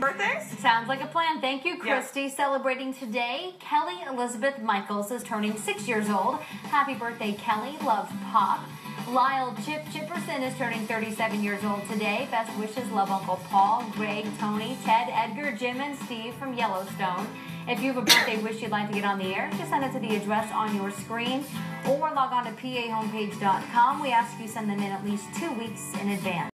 Birthdays? Sounds like a plan. Thank you, Christy. Yeah. Celebrating today, Kelly Elizabeth Michaels is turning 6 years old. Happy birthday, Kelly. Loves pop. Lyle Chipperson is turning 37 years old today. Best wishes, love Uncle Paul, Greg, Tony, Ted, Edgar, Jim, and Steve from Yellowstone. If you have a birthday wish you'd like to get on the air, just send it to the address on your screen or log on to pahomepage.com. We ask you send them in at least 2 weeks in advance.